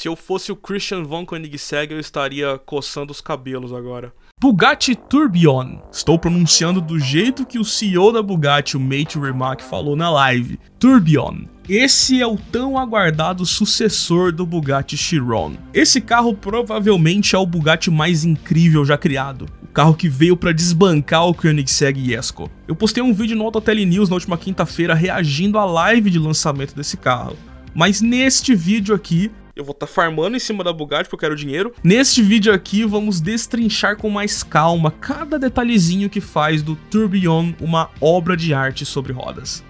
Se eu fosse o Christian von Koenigsegg, eu estaria coçando os cabelos agora. Bugatti Tourbillon. Estou pronunciando do jeito que o CEO da Bugatti, o Matthew Rimac, falou na live. Tourbillon. Esse é o tão aguardado sucessor do Bugatti Chiron. Esse carro provavelmente é o Bugatti mais incrível já criado. O carro que veio para desbancar o Koenigsegg Jesko. Eu postei um vídeo no Autotele News na última quinta-feira reagindo à live de lançamento desse carro. Mas neste vídeo aqui, eu vou estar farmando em cima da Bugatti porque eu quero dinheiro. Neste vídeo aqui, vamos destrinchar com mais calma cada detalhezinho que faz do Tourbillon uma obra de arte sobre rodas.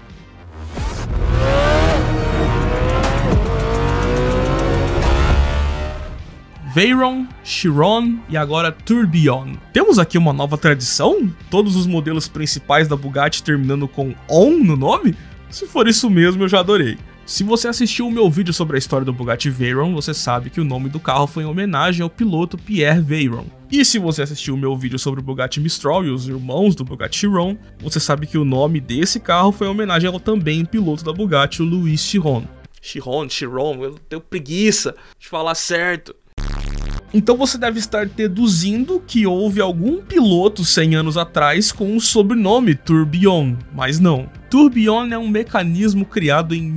Veyron, Chiron e agora Tourbillon. Temos aqui uma nova tradição? Todos os modelos principais da Bugatti terminando com ON no nome? Se for isso mesmo, eu já adorei. Se você assistiu o meu vídeo sobre a história do Bugatti Veyron, você sabe que o nome do carro foi em homenagem ao piloto Pierre Veyron. E se você assistiu o meu vídeo sobre o Bugatti Mistral e os irmãos do Bugatti Chiron, você sabe que o nome desse carro foi em homenagem ao também piloto da Bugatti, o Louis Chiron. Chiron, eu tenho preguiça de falar certo. Então você deve estar deduzindo que houve algum piloto 100 anos atrás com o sobrenome Tourbillon, mas não. Tourbillon é um mecanismo criado em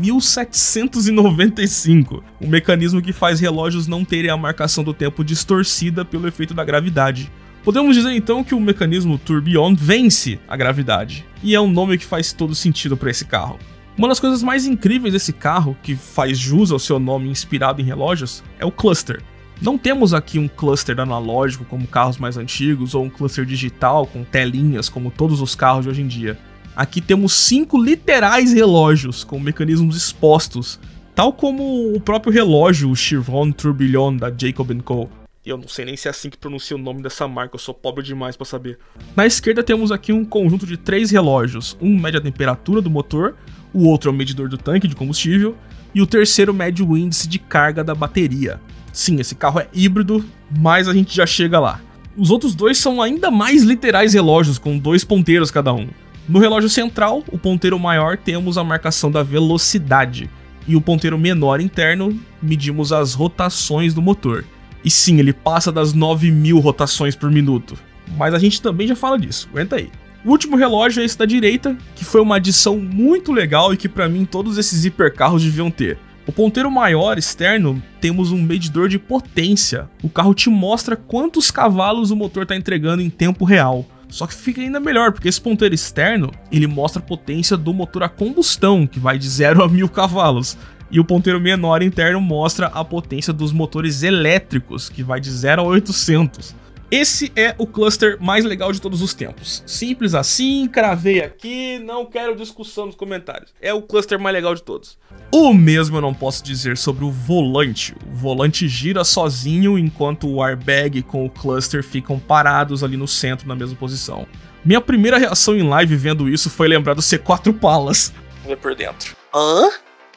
1795, um mecanismo que faz relógios não terem a marcação do tempo distorcida pelo efeito da gravidade. Podemos dizer então que o mecanismo Tourbillon vence a gravidade, e é um nome que faz todo sentido para esse carro. Uma das coisas mais incríveis desse carro, que faz jus ao seu nome inspirado em relógios, é o cluster. Não temos aqui um cluster analógico como carros mais antigos ou um cluster digital com telinhas como todos os carros de hoje em dia. Aqui temos 5 literais relógios com mecanismos expostos, tal como o próprio relógio, o Chiron Tourbillon da Jacob & Co. Eu não sei nem se é assim que pronuncia o nome dessa marca, eu sou pobre demais para saber. Na esquerda temos aqui um conjunto de 3 relógios, um mede a temperatura do motor, o outro é o medidor do tanque de combustível e o terceiro mede o índice de carga da bateria. Sim, esse carro é híbrido, mas a gente já chega lá. Os outros dois são ainda mais literais relógios, com 2 ponteiros cada um. No relógio central, o ponteiro maior temos a marcação da velocidade, e o ponteiro menor interno medimos as rotações do motor. E sim, ele passa das 9.000 rotações por minuto, mas a gente também já fala disso, aguenta aí. O último relógio é esse da direita, que foi uma adição muito legal e que pra mim todos esses hipercarros deviam ter. O ponteiro maior externo, temos um medidor de potência. O carro te mostra quantos cavalos o motor está entregando em tempo real. Só que fica ainda melhor, porque esse ponteiro externo, ele mostra a potência do motor a combustão, que vai de 0 a 1000 cavalos. E o ponteiro menor interno mostra a potência dos motores elétricos, que vai de 0 a 800. Esse é o cluster mais legal de todos os tempos. Simples assim, cravei aqui, não quero discussão nos comentários. É o cluster mais legal de todos. O mesmo eu não posso dizer sobre o volante. O volante gira sozinho enquanto o airbag com o cluster ficam parados ali no centro na mesma posição. Minha primeira reação em live vendo isso foi lembrar do C4 Palas. Vinha por dentro. Hã?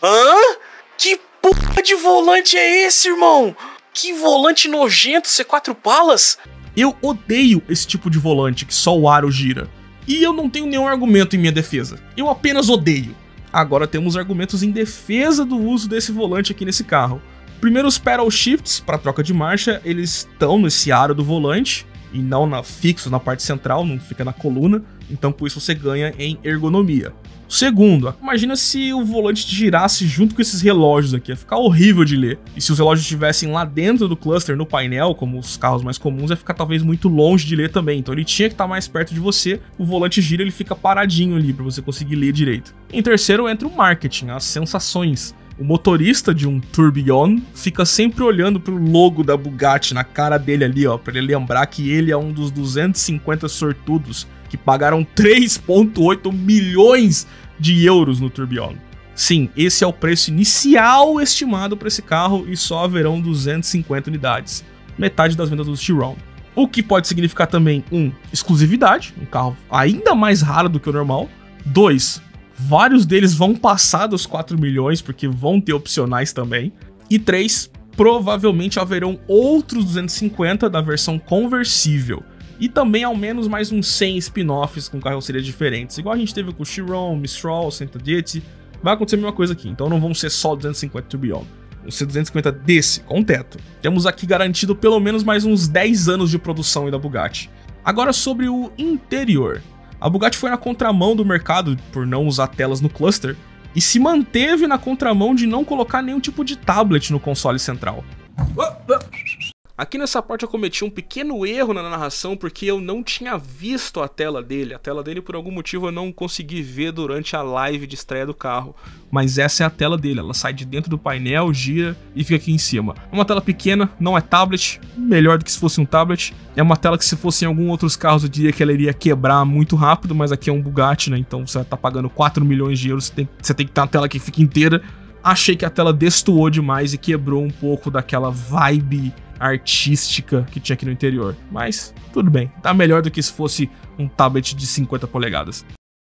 Que porra de volante é esse, irmão? Que volante nojento, C4 Palas? Eu odeio esse tipo de volante que só o aro gira. E eu não tenho nenhum argumento em minha defesa. Eu apenas odeio. Agora temos argumentos em defesa do uso desse volante aqui nesse carro. Primeiro, os pedal shifts para troca de marcha, eles estão nesse aro do volante e não fixo na parte central, não fica na coluna. Então por isso você ganha em ergonomia. Segundo, imagina se o volante girasse junto com esses relógios aqui, ia ficar horrível de ler. E se os relógios estivessem lá dentro do cluster, no painel, como os carros mais comuns, ia ficar talvez muito longe de ler também. Então ele tinha que estar mais perto de você, o volante gira, ele fica paradinho ali para você conseguir ler direito. Em terceiro entra o marketing, as sensações. O motorista de um Tourbillon fica sempre olhando pro logo da Bugatti na cara dele ali, ó, para ele lembrar que ele é um dos 250 sortudos que pagaram 3,8 milhões de euros no Tourbillon. Sim, esse é o preço inicial estimado para esse carro e só haverão 250 unidades, metade das vendas do Chiron. O que pode significar também, exclusividade, um carro ainda mais raro do que o normal. 2, vários deles vão passar dos 4 milhões porque vão ter opcionais também. E 3, provavelmente haverão outros 250 da versão conversível. E também ao menos mais uns 100 spin-offs com carrocerias diferentes, igual a gente teve com o Chiron, Mistral, Centodieci. Vai acontecer a mesma coisa aqui, então não vão ser só 250 Tourbillon. um C250 desse, com teto. Temos aqui garantido pelo menos mais uns 10 anos de produção aí da Bugatti. Agora sobre o interior. A Bugatti foi na contramão do mercado por não usar telas no cluster e se manteve na contramão de não colocar nenhum tipo de tablet no console central. Aqui nessa parte eu cometi um pequeno erro na narração porque eu não tinha visto a tela dele. A tela dele por algum motivo eu não consegui ver durante a live de estreia do carro. Mas essa é a tela dele, ela sai de dentro do painel, gira e fica aqui em cima. É uma tela pequena, não é tablet, melhor do que se fosse um tablet. É uma tela que se fosse em algum outros carros eu diria que ela iria quebrar muito rápido, mas aqui é um Bugatti, né? Então você tá pagando 4 milhões de euros, você tem que ter uma tela que fique inteira. Achei que a tela destoou demais e quebrou um pouco daquela vibe artística que tinha aqui no interior. Mas tudo bem, tá melhor do que se fosse um tablet de 50 polegadas.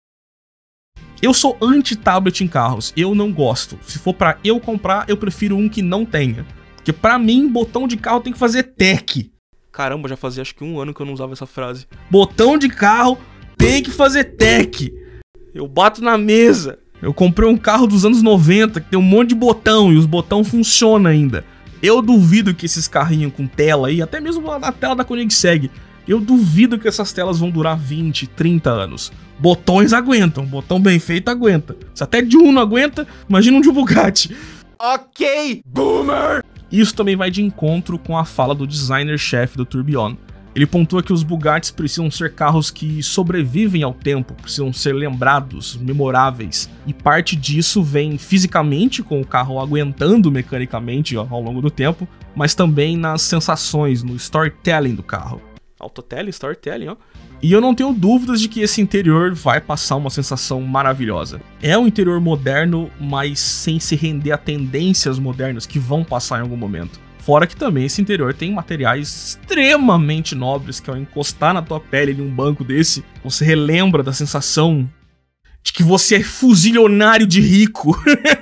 Eu sou anti-tablet em carros, eu não gosto. Se for pra eu comprar, eu prefiro um que não tenha. Porque pra mim, botão de carro tem que fazer tech. Caramba, já fazia acho que 1 ano que eu não usava essa frase. Botão de carro tem que fazer tech. Eu bato na mesa. Eu comprei um carro dos anos 90 que tem um monte de botão e os botões funcionam ainda. Eu duvido que esses carrinhos com tela aí, até mesmo a tela da Koenigsegg, eu duvido que essas telas vão durar 20, 30 anos. Botões aguentam, botão bem feito aguenta. Se até de um não aguenta, imagina um de Bugatti. Ok, boomer! Isso também vai de encontro com a fala do designer-chefe do Tourbillon. Ele pontua que os Bugattis precisam ser carros que sobrevivem ao tempo, precisam ser lembrados, memoráveis. E parte disso vem fisicamente, com o carro aguentando mecanicamente ao longo do tempo, mas também nas sensações, no storytelling do carro. Autotelling, storytelling, ó. E eu não tenho dúvidas de que esse interior vai passar uma sensação maravilhosa. É um interior moderno, mas sem se render a tendências modernas que vão passar em algum momento. Fora que também esse interior tem materiais extremamente nobres que ao encostar na tua pele em um banco desse, você relembra da sensação de que você é fuzilionário de rico.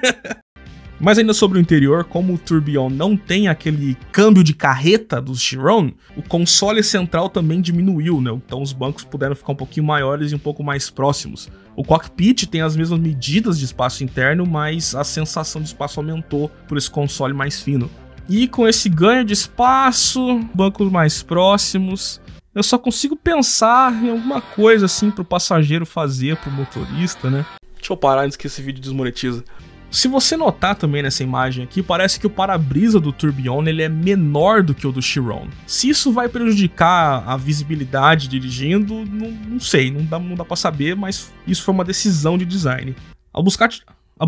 Mas ainda sobre o interior, como o Tourbillon não tem aquele câmbio de carreta dos Chiron, o console central também diminuiu, né? Então os bancos puderam ficar um pouquinho maiores e um pouco mais próximos. O cockpit tem as mesmas medidas de espaço interno, mas a sensação de espaço aumentou por esse console mais fino. E com esse ganho de espaço, bancos mais próximos, eu só consigo pensar em alguma coisa assim pro passageiro fazer, pro motorista, né? Deixa eu parar antes que esse vídeo desmonetiza. Se você notar também nessa imagem aqui, parece que o para-brisa do Tourbillon ele é menor do que o do Chiron. Se isso vai prejudicar a visibilidade dirigindo, não sei, não dá pra saber, mas isso foi uma decisão de design. A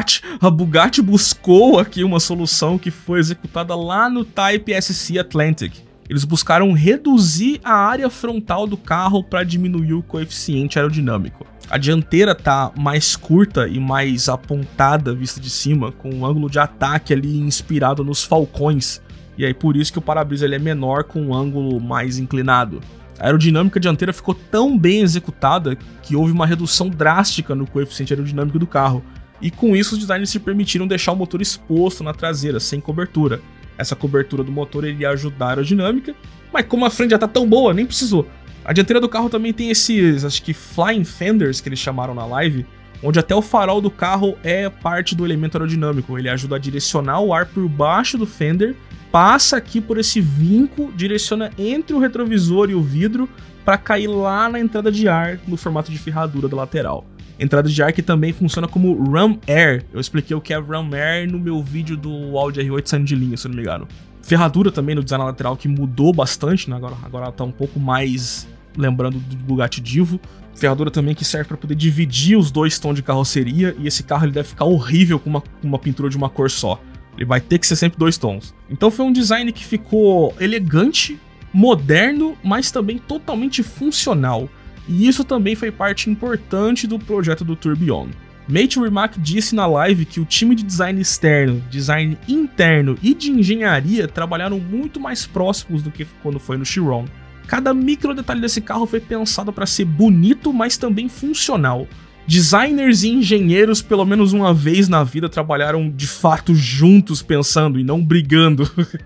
Bugatti buscou aqui uma solução que foi executada lá no Type SC Atlantic. Eles buscaram reduzir a área frontal do carro para diminuir o coeficiente aerodinâmico. A dianteira tá mais curta e mais apontada vista de cima, com um ângulo de ataque ali inspirado nos falcões. E aí por isso que o para-brisa ele é menor com um ângulo mais inclinado. A aerodinâmica dianteira ficou tão bem executada que houve uma redução drástica no coeficiente aerodinâmico do carro. E com isso os designers se permitiram deixar o motor exposto na traseira, sem cobertura. Essa cobertura do motor iria ajudar a aerodinâmica, mas como a frente já tá tão boa, nem precisou. A dianteira do carro também tem esses, acho que flying fenders que eles chamaram na live, onde até o farol do carro é parte do elemento aerodinâmico. Ele ajuda a direcionar o ar por baixo do fender, passa aqui por esse vinco, direciona entre o retrovisor e o vidro para cair lá na entrada de ar no formato de ferradura da lateral. Entrada de ar que também funciona como Ram Air. Eu expliquei o que é Ram Air no meu vídeo do Audi R8 saindo de linha, se não me engano. Ferradura também no design lateral que mudou bastante, né? Agora ela tá um pouco mais lembrando do Bugatti Divo. Ferradura também que serve para poder dividir os dois tons de carroceria, e esse carro ele deve ficar horrível com uma pintura de uma cor só. Ele vai ter que ser sempre 2 tons. Então foi um design que ficou elegante, moderno, mas também totalmente funcional. E isso também foi parte importante do projeto do Tourbillon. Mate Rimac disse na live que o time de design externo, design interno e de engenharia trabalharam muito mais próximos do que quando foi no Chiron. Cada micro detalhe desse carro foi pensado para ser bonito, mas também funcional. Designers e engenheiros, pelo menos uma vez na vida, trabalharam de fato juntos pensando e não brigando.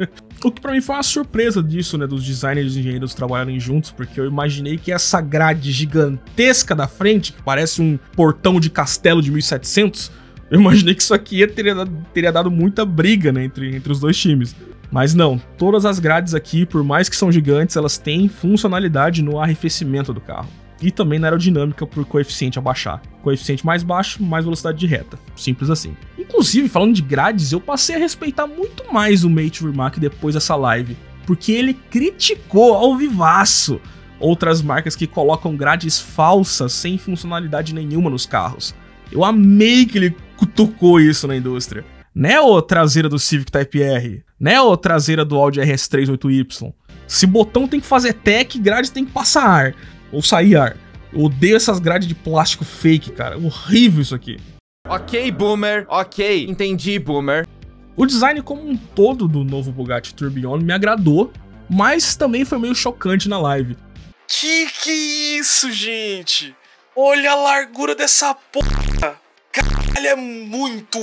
O que pra mim foi uma surpresa disso, né, dos designers e engenheiros trabalharem juntos, porque eu imaginei que essa grade gigantesca da frente, que parece um portão de castelo de 1700, Eu imaginei que isso aqui teria dado muita briga, né, entre os dois times. Mas não, todas as grades aqui, por mais que são gigantes, elas têm funcionalidade no arrefecimento do carro. E também na aerodinâmica por coeficiente a baixar. Coeficiente mais baixo, mais velocidade de reta. Simples assim. Inclusive, falando de grades, eu passei a respeitar muito mais o Mate Rimac depois dessa live. Porque ele criticou ao vivaço outras marcas que colocam grades falsas sem funcionalidade nenhuma nos carros. Eu amei que ele cutucou isso na indústria. Né, ô traseira do Civic Type-R? Né, ô traseira do Audi RS3 8Y? Se botão tem que fazer tech, grade tem que passar ar. Ou sair ar. Eu odeio essas grades de plástico fake, cara. Horrível isso aqui. Ok, boomer. Ok, entendi, boomer. O design como um todo do novo Bugatti Tourbillon me agradou, mas também foi meio chocante na live. Que é isso, gente? Olha a largura dessa porra. Caralho, é muito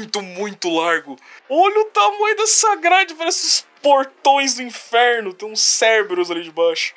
largo. Olha o tamanho dessa grade, parece os portões do inferno. Tem uns Cerberus ali de baixo.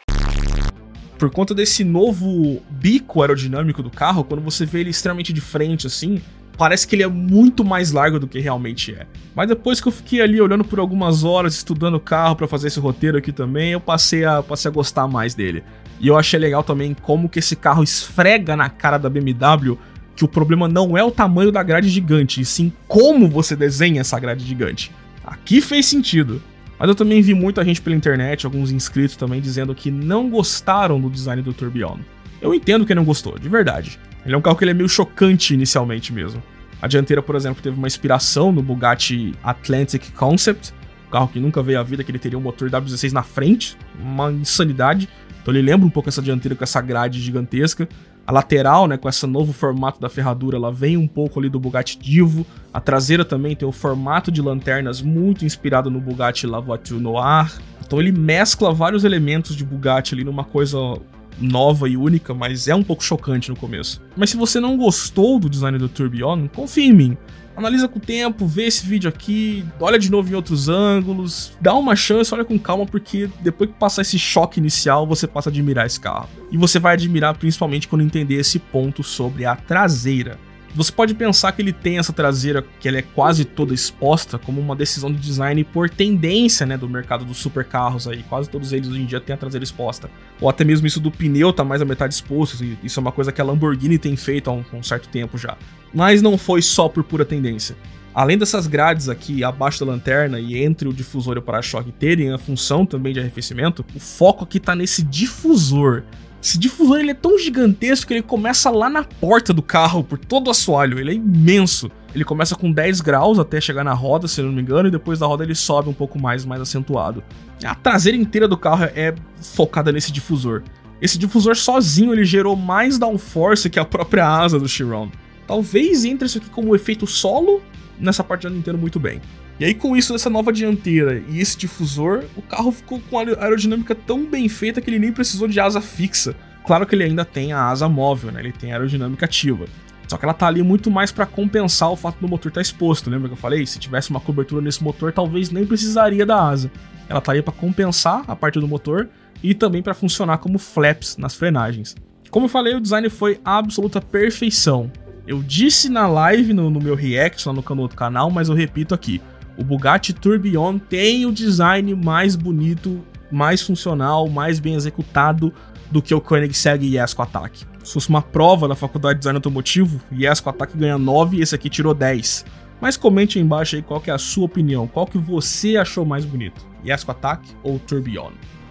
Por conta desse novo bico aerodinâmico do carro, quando você vê ele extremamente de frente assim, parece que ele é muito mais largo do que realmente é. Mas depois que eu fiquei ali olhando por algumas horas, estudando o carro pra fazer esse roteiro aqui também, eu passei a gostar mais dele. E eu achei legal também como que esse carro esfrega na cara da BMW que o problema não é o tamanho da grade gigante, e sim como você desenha essa grade gigante. Aqui fez sentido. Mas eu também vi muita gente pela internet, alguns inscritos também, dizendo que não gostaram do design do Tourbillon. Eu entendo quem não gostou, de verdade. Ele é um carro que ele é meio chocante inicialmente mesmo. A dianteira, por exemplo, teve uma inspiração no Bugatti Atlantic Concept, um carro que nunca veio à vida, que ele teria um motor W16 na frente, uma insanidade. Então ele lembra um pouco essa dianteira com essa grade gigantesca. A lateral, né, com esse novo formato da ferradura, ela vem um pouco ali do Bugatti Divo. A traseira também tem o formato de lanternas muito inspirado no Bugatti La Voiture Noire. Então ele mescla vários elementos de Bugatti ali numa coisa nova e única, mas é um pouco chocante no começo. Mas se você não gostou do design do Tourbillon, confia em mim. Analisa com o tempo, vê esse vídeo aqui, olha de novo em outros ângulos, dá uma chance, olha com calma, porque depois que passar esse choque inicial, você passa a admirar esse carro. E você vai admirar principalmente quando entender esse ponto sobre a traseira. Você pode pensar que ele tem essa traseira, que ela é quase toda exposta, como uma decisão de design por tendência, né, do mercado dos supercarros aí. Quase todos eles hoje em dia têm a traseira exposta. Ou até mesmo isso do pneu tá mais a metade exposto. Isso é uma coisa que a Lamborghini tem feito há um certo tempo já. Mas não foi só por pura tendência. Além dessas grades aqui abaixo da lanterna e entre o difusor e o para-choque terem a função também de arrefecimento, o foco aqui tá nesse difusor. Esse difusor ele é tão gigantesco que ele começa lá na porta do carro, por todo o assoalho, ele é imenso. Ele começa com 10 graus até chegar na roda, se eu não me engano, e depois da roda ele sobe um pouco mais acentuado. A traseira inteira do carro é focada nesse difusor. Esse difusor sozinho ele gerou mais downforce que a própria asa do Chiron. Talvez entre isso aqui como efeito solo, nessa parte eu não entendo muito bem. E aí com isso, essa nova dianteira e esse difusor, o carro ficou com a aerodinâmica tão bem feita que ele nem precisou de asa fixa. Claro que ele ainda tem a asa móvel, né? Ele tem a aerodinâmica ativa. Só que ela tá ali muito mais para compensar o fato do motor estar exposto. Lembra que eu falei? Se tivesse uma cobertura nesse motor, talvez nem precisaria da asa. Ela tá ali para compensar a parte do motor e também para funcionar como flaps nas frenagens. Como eu falei, o design foi a absoluta perfeição. Eu disse na live, no meu react, lá no outro canal, mas eu repito aqui. O Bugatti Tourbillon tem o design mais bonito, mais funcional, mais bem executado do que o Koenigsegg Jesko Attack. Se fosse uma prova da faculdade de design automotivo, Jesko Attack ganha 9 e esse aqui tirou 10. Mas comente aí embaixo aí qual que é a sua opinião, qual que você achou mais bonito, Jesko Attack ou Tourbillon?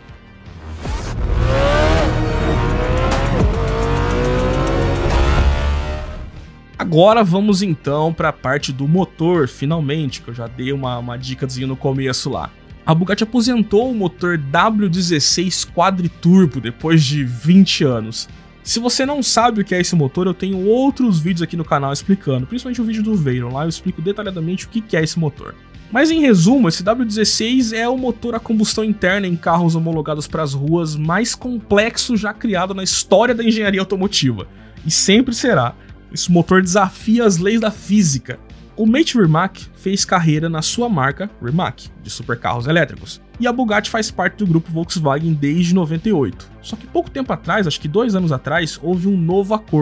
Agora vamos então para a parte do motor, finalmente, que eu já dei uma dicazinha no começo lá. A Bugatti aposentou o motor W16 Quadriturbo depois de 20 anos. Se você não sabe o que é esse motor, eu tenho outros vídeos aqui no canal explicando, principalmente o vídeo do Veyron, lá eu explico detalhadamente o que é esse motor. Mas em resumo, esse W16 é o motor a combustão interna em carros homologados para as ruas mais complexo já criado na história da engenharia automotiva. E sempre será. Esse motor desafia as leis da física. O Mate Rimac fez carreira na sua marca Rimac, de supercarros elétricos. E a Bugatti faz parte do grupo Volkswagen desde 98. Só que pouco tempo atrás, acho que 2 anos atrás, houve um novo acordo.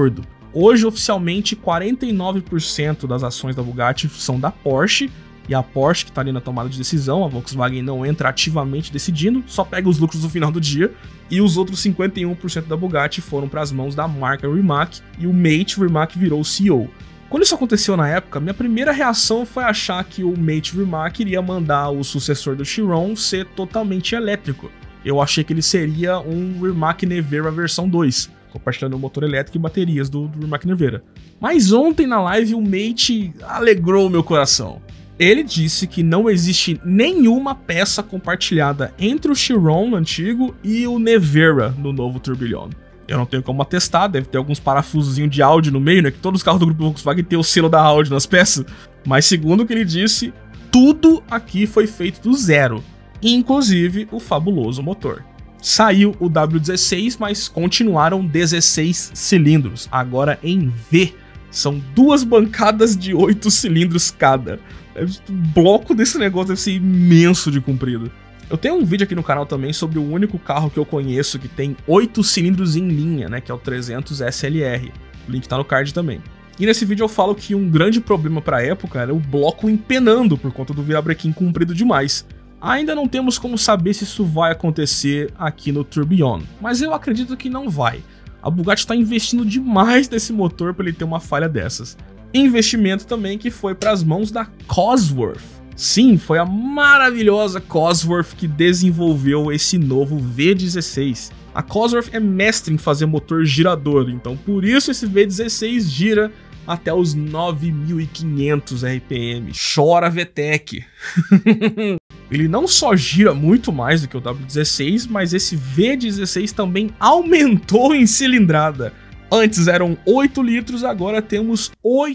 Hoje, oficialmente, 49% das ações da Bugatti são da Porsche, e a Porsche que tá ali na tomada de decisão, a Volkswagen não entra ativamente decidindo, só pega os lucros no final do dia, e os outros 51% da Bugatti foram para as mãos da marca Rimac, e o Mate Rimac virou o CEO. Quando isso aconteceu na época, minha primeira reação foi achar que o Mate Rimac iria mandar o sucessor do Chiron ser totalmente elétrico. Eu achei que ele seria um Rimac Nevera versão 2, compartilhando o motor elétrico e baterias do Rimac Nevera. Mas ontem na live o Mate alegrou meu coração. Ele disse que não existe nenhuma peça compartilhada entre o Chiron antigo e o Nevera no novo Tourbillon. Eu não tenho como atestar, deve ter alguns parafusozinhos de Audi no meio, né? Que todos os carros do grupo Volkswagen têm o selo da Audi nas peças. Mas segundo o que ele disse, tudo aqui foi feito do zero, inclusive o fabuloso motor. Saiu o W16, mas continuaram 16 cilindros, agora em V. São 2 bancadas de 8 cilindros cada. O bloco desse negócio deve ser imenso de comprido. Eu tenho um vídeo aqui no canal também sobre o único carro que eu conheço que tem 8 cilindros em linha, né, que é o 300 SLR. O link tá no card também. E nesse vídeo eu falo que um grande problema pra época era o bloco empenando por conta do virabrequim comprido demais. Ainda não temos como saber se isso vai acontecer aqui no Tourbillon, mas eu acredito que não vai. A Bugatti está investindo demais nesse motor para ele ter uma falha dessas. Investimento também que foi para as mãos da Cosworth. Sim, foi a maravilhosa Cosworth que desenvolveu esse novo V16. A Cosworth é mestre em fazer motor girador, então por isso esse V16 gira até os 9.500 RPM. Chora VTEC! Ele não só gira muito mais do que o W16, mas esse V16 também aumentou em cilindrada. Antes eram 8 litros, agora temos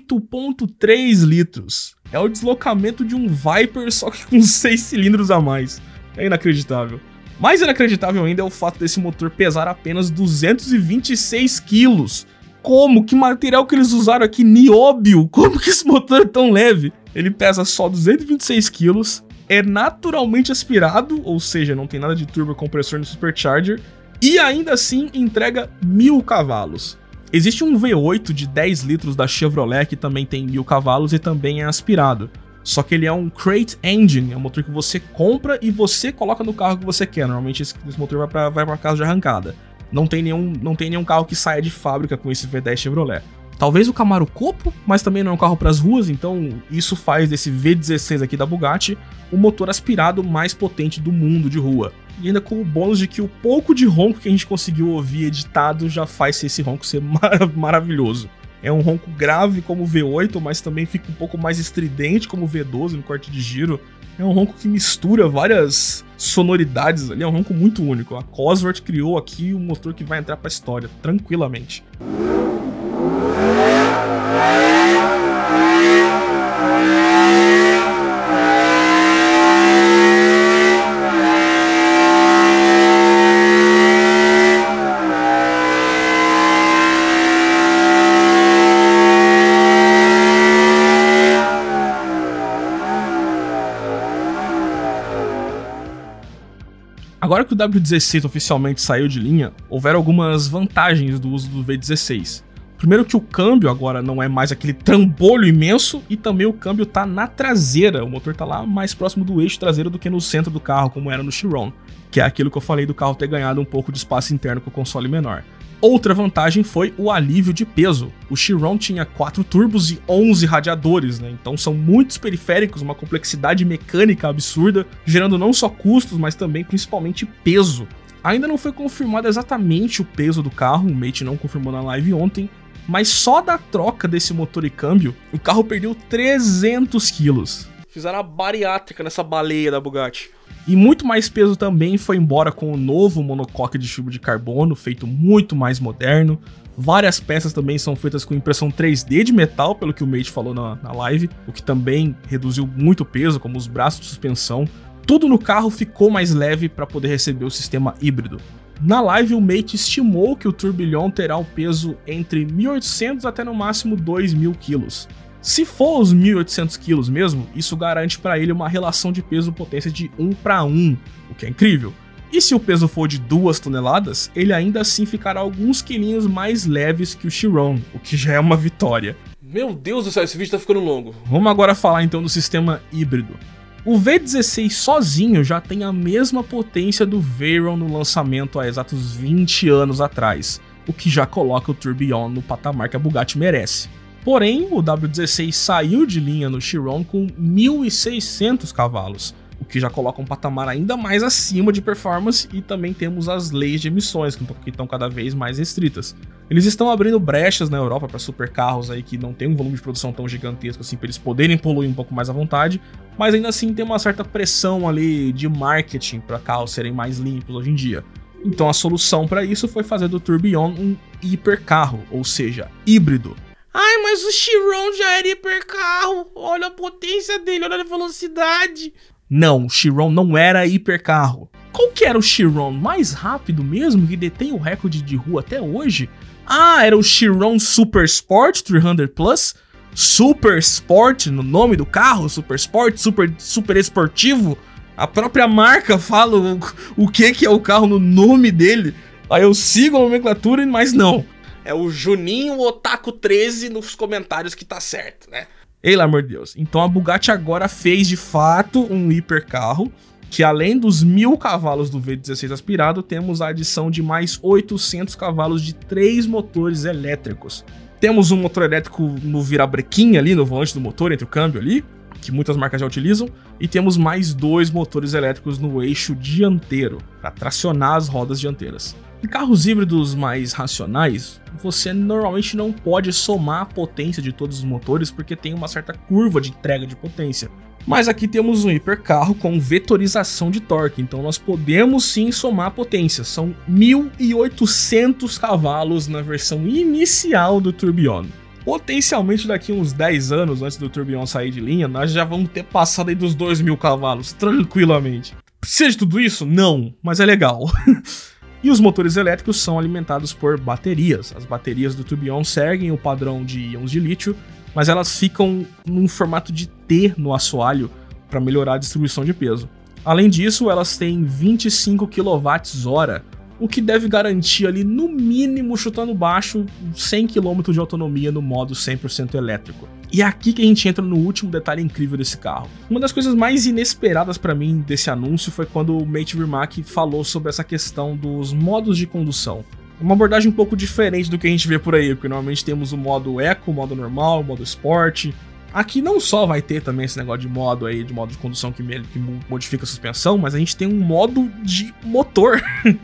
8.3 litros. É o deslocamento de um Viper, só que com 6 cilindros a mais. É inacreditável. Mais inacreditável ainda é o fato desse motor pesar apenas 226 quilos. Como? Que material que eles usaram aqui? Nióbio? Como que esse motor é tão leve? Ele pesa só 226 quilos, é naturalmente aspirado, ou seja, não tem nada de turbocompressor no supercharger, e ainda assim entrega 1000 cavalos. Existe um V8 de 10 litros da Chevrolet que também tem 1000 cavalos e também é aspirado. Só que ele é um crate engine, é um motor que você compra e você coloca no carro que você quer. Normalmente esse motor vai para casa de arrancada. Não tem nenhum carro que saia de fábrica com esse V10 Chevrolet. Talvez o Camaro Copo, mas também não é um carro para as ruas, então isso faz desse V16 aqui da Bugatti o motor aspirado mais potente do mundo de rua. E ainda com o bônus de que o pouco de ronco que a gente conseguiu ouvir editado já faz esse ronco ser maravilhoso. É um ronco grave como o V8, mas também fica um pouco mais estridente como o V12 no corte de giro. É um ronco que mistura várias sonoridades ali, é um ronco muito único. A Cosworth criou aqui um motor que vai entrar para a história, tranquilamente. Agora que o W16 oficialmente saiu de linha, houveram algumas vantagens do uso do V16. Primeiro que o câmbio agora não é mais aquele trambolho imenso e também o câmbio tá na traseira, o motor tá lá mais próximo do eixo traseiro do que no centro do carro, como era no Chiron, que é aquilo que eu falei do carro ter ganhado um pouco de espaço interno com o console menor. Outra vantagem foi o alívio de peso. O Chiron tinha 4 turbos e 11 radiadores, né? Então são muitos periféricos, uma complexidade mecânica absurda, gerando não só custos, mas também principalmente peso. Ainda não foi confirmado exatamente o peso do carro, o Mate não confirmou na live ontem, mas só da troca desse motor e câmbio, o carro perdeu 300 quilos. Fizeram a bariátrica nessa baleia da Bugatti. E muito mais peso também foi embora com o novo monocoque de fibra de carbono, feito muito mais moderno. Várias peças também são feitas com impressão 3D de metal, pelo que o Mate falou na live, o que também reduziu muito o peso, como os braços de suspensão. Tudo no carro ficou mais leve para poder receber o sistema híbrido. Na live, o Mate estimou que o Tourbillon terá um peso entre 1.800 até no máximo 2.000 quilos. Se for os 1.800 quilos mesmo, isso garante para ele uma relação de peso-potência de 1 para 1, o que é incrível. E se o peso for de 2 toneladas, ele ainda assim ficará alguns quilinhos mais leves que o Chiron, o que já é uma vitória. Meu Deus do céu, esse vídeo tá ficando longo. Vamos agora falar então do sistema híbrido. O V16 sozinho já tem a mesma potência do Veyron no lançamento há exatos 20 anos atrás, o que já coloca o Tourbillon no patamar que a Bugatti merece. Porém, o W16 saiu de linha no Chiron com 1.600 cavalos, o que já coloca um patamar ainda mais acima de performance, e também temos as leis de emissões, que estão cada vez mais restritas. Eles estão abrindo brechas na Europa para supercarros aí que não tem um volume de produção tão gigantesco assim, para eles poderem poluir um pouco mais à vontade, mas ainda assim tem uma certa pressão ali de marketing para carros serem mais limpos hoje em dia. Então a solução para isso foi fazer do Tourbillon um hipercarro, ou seja, híbrido. Ai, mas o Chiron já era hipercarro. Olha a potência dele, olha a velocidade. Não, o Chiron não era hipercarro. Qual que era o Chiron mais rápido mesmo que detém o recorde de rua até hoje? Ah, era o Chiron Super Sport 300 Plus? Super Sport no nome do carro? Super Sport? Super esportivo? A própria marca fala o que é o carro no nome dele. Aí eu sigo a nomenclatura, mas não. É o Juninho Otaku 13 nos comentários que tá certo, né? Pelo amor de Deus. Então a Bugatti agora fez de fato um hipercarro, que além dos 1.000 cavalos do V16 aspirado, temos a adição de mais 800 cavalos de 3 motores elétricos. Temos um motor elétrico no virabrequim ali, no volante do motor, entre o câmbio ali, que muitas marcas já utilizam, e temos mais 2 motores elétricos no eixo dianteiro, para tracionar as rodas dianteiras. Em carros híbridos mais racionais, você normalmente não pode somar a potência de todos os motores porque tem uma certa curva de entrega de potência. Mas aqui temos um hipercarro com vetorização de torque, então nós podemos sim somar a potência. São 1.800 cavalos na versão inicial do Tourbillon. Potencialmente daqui uns 10 anos, antes do Tourbillon sair de linha, nós já vamos ter passado aí dos 2.000 cavalos, tranquilamente. Precisa de tudo isso? Não, mas é legal. E os motores elétricos são alimentados por baterias. As baterias do Tourbillon seguem o padrão de íons de lítio, mas elas ficam num formato de T no assoalho para melhorar a distribuição de peso. Além disso, elas têm 25 kWh, o que deve garantir ali, no mínimo, chutando baixo, 100 km de autonomia no modo 100% elétrico. E é aqui que a gente entra no último detalhe incrível desse carro. Uma das coisas mais inesperadas para mim desse anúncio foi quando o Mate Rimac falou sobre essa questão dos modos de condução. Uma abordagem um pouco diferente do que a gente vê por aí, porque normalmente temos o modo Eco, o modo normal, o modo Sport. Aqui não só vai ter também esse negócio de modo aí, de modo de condução que modifica a suspensão, mas a gente tem um modo de motor.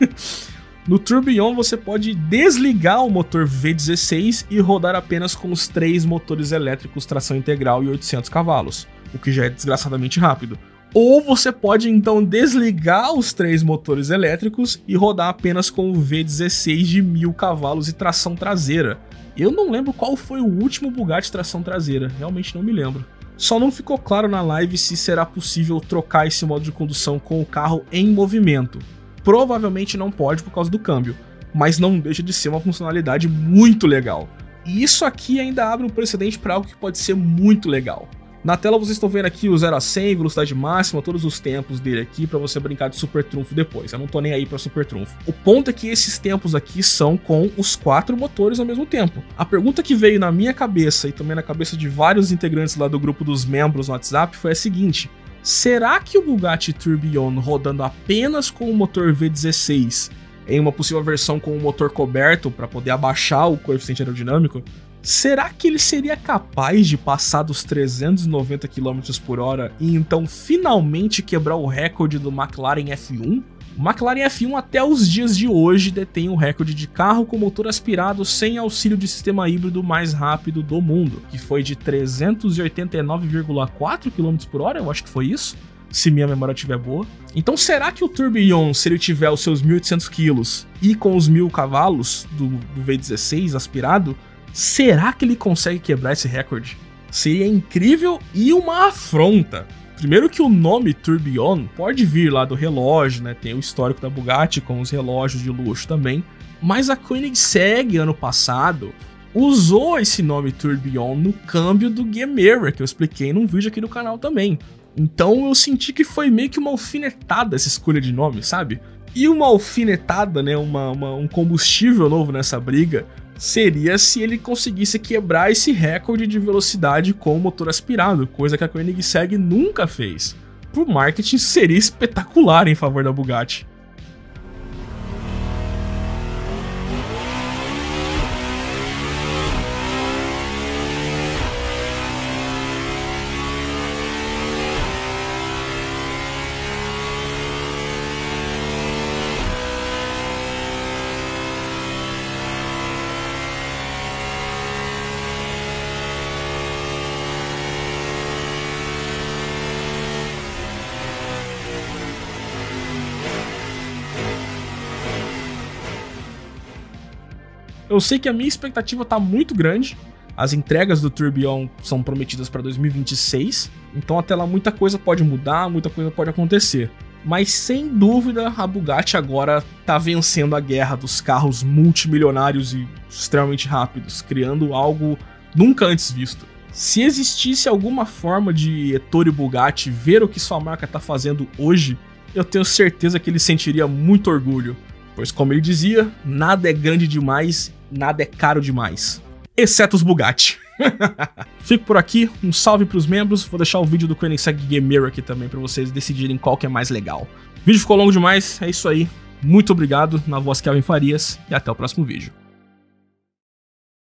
No Tourbillon você pode desligar o motor V16 e rodar apenas com os 3 motores elétricos tração integral e 800 cavalos, o que já é desgraçadamente rápido. Ou você pode então desligar os 3 motores elétricos e rodar apenas com o V16 de 1.000 cavalos e tração traseira. Eu não lembro qual foi o último Bugatti tração traseira, realmente não me lembro. Só não ficou claro na live se será possível trocar esse modo de condução com o carro em movimento. Provavelmente não pode por causa do câmbio, mas não deixa de ser uma funcionalidade muito legal. E isso aqui ainda abre um precedente para algo que pode ser muito legal. Na tela vocês estão vendo aqui o 0 a 100, velocidade máxima, todos os tempos dele aqui para você brincar de super trunfo depois. Eu não tô nem aí para super trunfo. O ponto é que esses tempos aqui são com os 4 motores ao mesmo tempo. A pergunta que veio na minha cabeça e também na cabeça de vários integrantes lá do grupo dos membros no WhatsApp foi a seguinte: será que o Bugatti Tourbillon rodando apenas com o motor V16 em uma possível versão com o motor coberto para poder abaixar o coeficiente aerodinâmico, será que ele seria capaz de passar dos 390 km por hora e então finalmente quebrar o recorde do McLaren F1? O McLaren F1 até os dias de hoje detém o recorde de carro com motor aspirado sem auxílio de sistema híbrido mais rápido do mundo, que foi de 389,4 km por hora, eu acho que foi isso, se minha memória estiver boa. Então será que o Tourbillon, se ele tiver os seus 1.800 kg e com os 1.000 cavalos do V16 aspirado, será que ele consegue quebrar esse recorde? Seria incrível e uma afronta. Primeiro que o nome Tourbillon pode vir lá do relógio, né? Tem o histórico da Bugatti com os relógios de luxo também. Mas a Koenigsegg, ano passado, usou esse nome Tourbillon no câmbio do Gemera, que eu expliquei num vídeo aqui do canal também. Então eu senti que foi meio que uma alfinetada essa escolha de nome, sabe? E uma alfinetada, né, um combustível novo nessa briga, seria se ele conseguisse quebrar esse recorde de velocidade com o motor aspirado, coisa que a Koenigsegg nunca fez. Pro marketing seria espetacular em favor da Bugatti. Eu sei que a minha expectativa tá muito grande, as entregas do Tourbillon são prometidas para 2026, então até lá muita coisa pode mudar, muita coisa pode acontecer. Mas sem dúvida a Bugatti agora tá vencendo a guerra dos carros multimilionários e extremamente rápidos, criando algo nunca antes visto. Se existisse alguma forma de Ettore Bugatti ver o que sua marca tá fazendo hoje, eu tenho certeza que ele sentiria muito orgulho. Pois, como ele dizia, nada é grande demais, nada é caro demais. Exceto os Bugatti. Fico por aqui, um salve pros membros, vou deixar o vídeo do Koenigsegg Game Mirror aqui também pra vocês decidirem qual que é mais legal. O vídeo ficou longo demais, é isso aí. Muito obrigado, na voz Kelvin Farias, e até o próximo vídeo.